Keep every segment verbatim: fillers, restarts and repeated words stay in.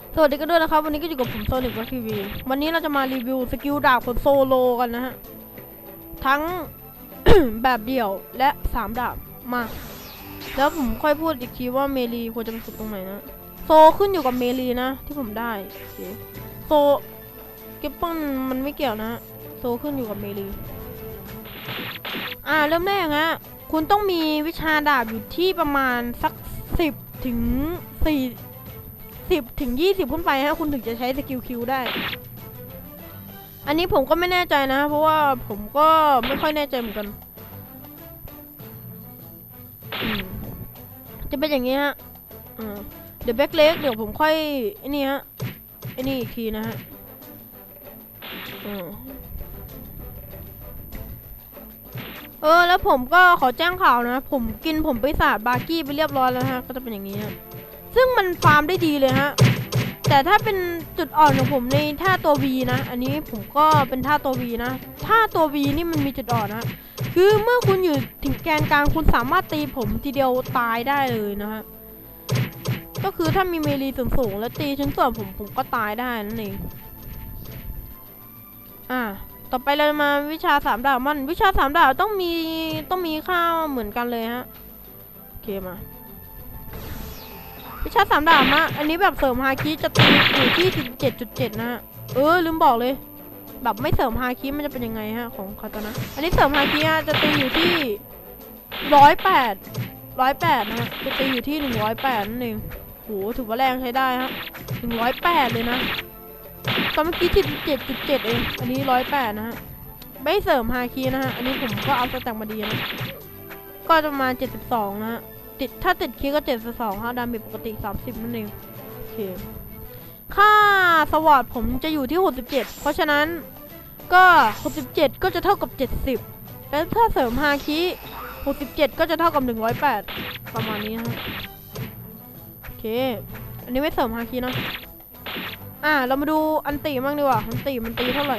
สวัสดีกันด้วยนะครับวันนี้ก็อยู่กับผมโซนิกทีวีวันนี้เราจะมารีวิวสกิลดาบคนโซโลกันนะฮะทั้ง แบบเดี่ยวและสามดาบมาแล้วผมค่อยพูดอีกทีว่าเมลีควรจะไปฝึกตรงไหนนะโซขึ้นอยู่กับเมลีนะที่ผมได้โซเก็บป้อนมันไม่เกี่ยวนะโซขึ้นอยู่กับเมลีอ่าเริ่มแรกฮะคุณต้องมีวิชาดาบอยู่ที่ประมาณสักสิบถึงสี่สิบถึงยี่สิบขึ้นไปฮะคุณถึงจะใช้สกิลคิวได้อันนี้ผมก็ไม่แน่ใจนะเพราะว่าผมก็ไม่ค่อยแน่ใจเหมือนกันจะเป็นอย่างนี้ฮะเดี๋ยวแบ็คเล็กเดี๋ยวผมค่อยไอ้นี่ฮะไอ้นี่อีกทีนะฮะเออแล้วผมก็ขอแจ้งข่าวนะผมกินผมไปสาดบาร์กี้ไปเรียบร้อยแล้วฮะก็จะเป็นอย่างนี้ฮะซึ่งมันฟาร์มได้ดีเลยฮะแต่ถ้าเป็นจุดอ่อนของผมในท่าตัว V นะอันนี้ผมก็เป็นท่าตัว V นะท่าตัว V นี่มันมีจุดอ่อนนะคือเมื่อคุณอยู่ถึงแกนกลางคุณสามารถตีผมทีเดียวตายได้เลยนะฮะก็คือถ้ามีเมลีสูงๆแล้วตีชิ้นส่วนผมผมก็ตายได้นั่นเองอ่าต่อไปเรามาวิชาสามดาบมันวิชาสามดาบต้องมีต้องมีค่าเหมือนกันเลยฮะโอเคมาวิชาสามดาบมาอันนี้แบบเสริมฮาคิจะตีอยู่ที่ สิบเจ็ดจุดเจ็ด นะฮะเออลืมบอกเลยแบบไม่เสริมฮาคิมันจะเป็นยังไงฮะของคาตานะอันนี้เสริมฮาคิฮะจะตีอยู่ที่ร้อยแปดร้อยแปดนะฮะจะตีอยู่ที่หนึ่งร้อยแปดนั่นเองโหถือว่าแรงใช้ได้ฮะหนึ่งร้อยแปดเลยนะตอนเมื่อกี้ สิบเจ็ดจุดเจ็ด เองอันนี้ร้อยแปดนะฮะไม่เสริมฮาคินะฮะอันนี้ผมก็เอาสแต็กมาดีนะก็ประมาณเจ็ดสิบสองนะฮะติดถ้าติดคีก็เจ็ดสิบสองฮะดาเมจปกติสามสิบนั่นเองโอเคค่าสวอตผมจะอยู่ที่หกสิบเจ็ดเพราะฉะนั้นก็หกสิบเจ็ดก็จะเท่ากับเจ็ดสิบแล้วถ้าเสริมฮาคิหกสิบเจ็ดก็จะเท่ากับหนึ่งร้อยแปดประมาณนี้ฮะโอเคอันนี้ไม่เสริมฮาคินะอ่าเรามาดูอันตีบ้างดีกว่าอันตีมันตีเท่าไหร่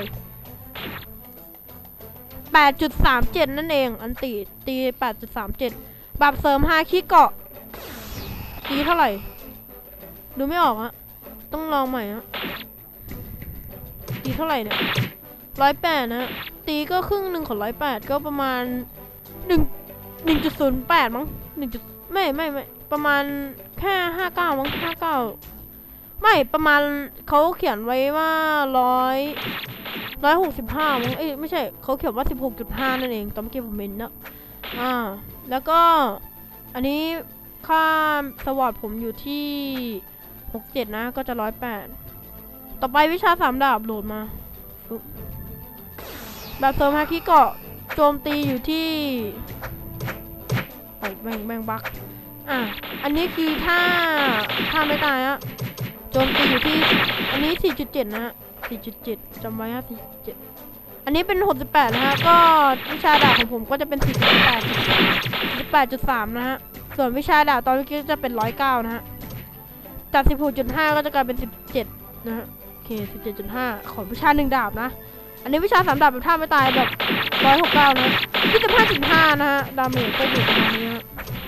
แปดจุดสามเจ็ด นั่นเองอันตีตี แปดจุดสามเจ็ด แบบเสริมฮาคิเกาะตีเท่าไหร่ดูไม่ออกอะต้องลองใหม่อะตีเท่าไหร่เนี่ยร้อยแปดนะตีก็ครึ่งหนึ่งของร้อยแปดก็ประมาณหนึ่งหนึ่งจุดศูนย์แปดมั้งหนึ่งจุดไม่ไม่ไม่ประมาณแค่ห้าเก้ามั้งห้าเก้าไม่ประมาณเขาเขียนไว้ว่าร้อยร้อยหกสิบห้ามั้งเอ้ยไม่ใช่เขาเขียนว่าสิบหกจุดห้านั่นเองตอนเมื่อกี้ผมเห็นนะอ่าแล้วก็อันนี้ค่าสวอตผมอยู่ที่หกเจ็ดนะก็จะร้อยแปดต่อไปวิชาสามดาบโหลดมาแบบเสริมฮาคิเกาะโจมตีอยู่ที่โอ้แบ่งแบ่งบักอ่ะอันนี้คือถ้าถ้าไม่ตายอะโจมตีอยู่ที่อันนี้ สี่จุดเจ็ด นะฮะ สี่จุดเจ็ด จำไว้ฮะ สี่จุดเจ็ด อันนี้เป็น หกสิบแปด นะฮะก็วิชาดาบของผมก็จะเป็น สี่จุดแปด สิบแปดจุดสาม นะฮะส่วนวิชาดาบตอนเมื่อกี้จะเป็นหนึ่งร้อยเก้านะฮะจาก สิบหกจุดห้า ก็จะกลายเป็น สิบเจ็ด นะฮะโอเค สิบเจ็ดจุดห้า ของวิชาหนึ่งดาบนะอันนี้วิชาสามดาบแบบท่าไม่ตายแบบหนึ่งร้อยหกสิบเก้านะ ยี่สิบห้าจุดห้า นะฮะดาเมจก็อยู่ประมาณนี้ฮะ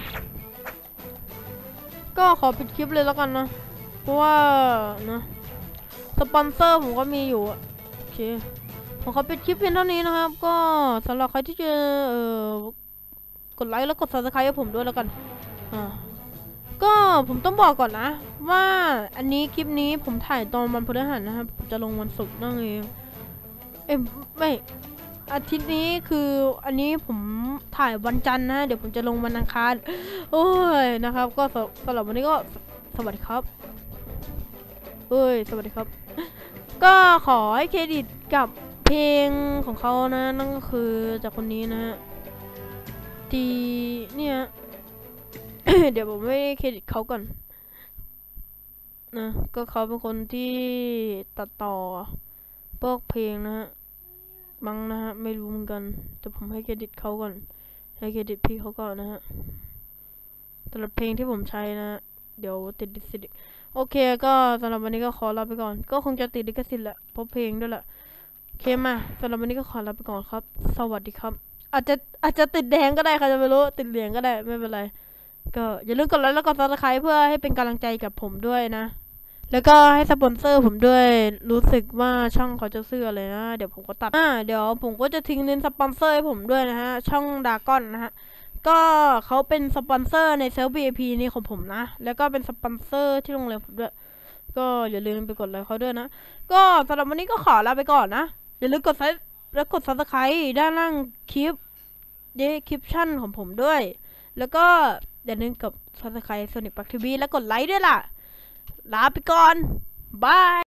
ก็ขอปิดคลิปเลยแล้วกันนะเพราะว่านะสปอนเซอร์ผมก็มีอยู่โอเคผมขอปิดคลิปเพียงเท่านี้นะครับก็สำหรับใครที่จะเอ่อกดไลค์แล้วกด ซับสไครบ์ ให้ผมด้วยแล้วกันอ่าก็ผมต้องบอกก่อนนะว่าอันนี้คลิปนี้ผมถ่ายตอนวันพฤหัสนะครับผมจะลงวันศุกร์นั่นเองเอ้ยไม่อาทิตย์นี้คืออันนี้ผมถ่ายวันจันทร์นะเดี๋ยวผมจะลงวันอังคารโอ้ยนะครับก็สำหรับวันนี้ก็สวัสดีครับเฮ้ยสวัสดีครับก็ขอให้เครดิตกับเพลงของเขานะนั่นก็คือจากคนนี้นะฮะที่เนี่ย เดี๋ยวผมไม่เครดิตเขาก่อนนะก็เขาเป็นคนที่ตัดต่อพวกเพลงนะฮะบังนะฮะไม่รู้เหมือนกันแต่ผมให้เครดิตเขาก่อนให้เครดิตพี่เขาก่อนนะฮะสำหรับเพลงที่ผมใช้นะเดี๋ยวติดลิขสิทธิ์โอเคก็สำหรับวันนี้ก็ขอลาไปก่อนก็คงจะติดลิขสิทธิ์แหละเพราะเพลงด้วยแหละโอเคมาสำหรับวันนี้ก็ขอลาไปก่อนครับสวัสดีครับอาจจะอาจจะติดแดงก็ได้ใครจะไม่รู้ติดเหลืองก็ได้ไม่เป็นไรก็อย่าลืมกดไลค์แล้วกดซับสไครบ์เพื่อให้เป็นกำลังใจกับผมด้วยนะแล้วก็ให้สปอนเซอร์ผมด้วยรู้สึกว่าช่องเขาจะซื้ออะไรนะเดี๋ยวผมก็ตัดอ่าเดี๋ยวผมก็จะทิ้งลิงก์สปอนเซอร์ให้ผมด้วยนะฮะช่องดากอนนะฮะก็เขาเป็นสปอนเซอร์ในเซิร์ฟ วี ไอ พี นี่ของผมนะแล้วก็เป็นสปอนเซอร์ที่โรงเรียนผมด้วยก็อย่าลืมไปกดไลค์เขาด้วยนะก็สำหรับวันนี้ก็ขอลาไปก่อนนะอย่าลืมกดไลค์และกด ซับสไครบ์ ด้านล่างคลิปเดสคริปชั่นของผมด้วยแล้วก็อย่าลืมกด ซับสไครบ์ โซนิค บัค ที วี และกดไลค์ด้วยล่ะลาไปก่อนบาย